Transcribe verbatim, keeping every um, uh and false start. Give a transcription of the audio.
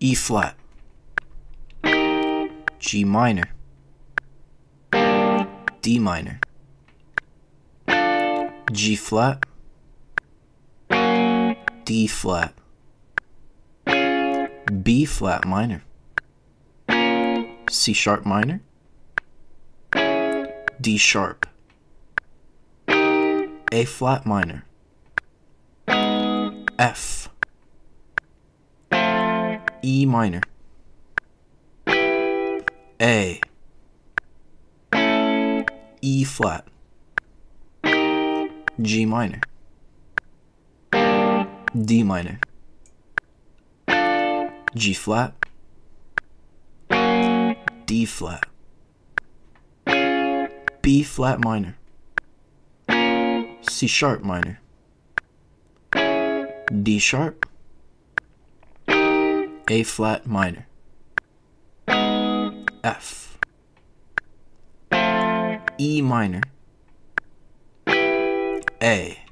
E flat, G minor, D minor, G flat, D flat, B flat minor, C sharp minor, D sharp, A flat minor, F, E minor, A, E flat, G minor, D minor, G flat, D flat, B flat minor, C sharp minor, D sharp, A flat minor, F, E minor, A,